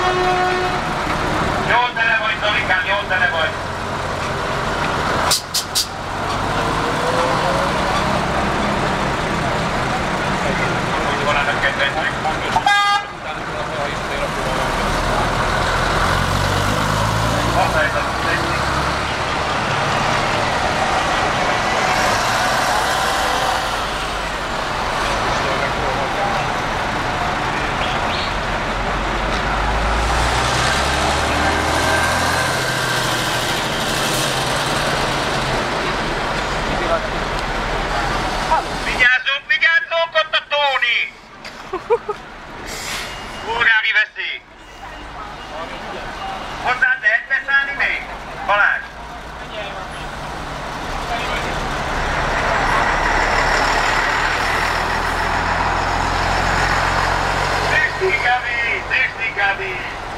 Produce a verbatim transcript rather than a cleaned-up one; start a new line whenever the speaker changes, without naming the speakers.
Jó tele vagy, Zolikám, jó tele vagy. Úgy van ennek kedvencek. Használjuk a technik. Vigyázzunk, vigyázzunk, ott a Tóni! Polgári veszély! Hozzá lehet beszállni még? Balázs! Technikábi! Technikábi!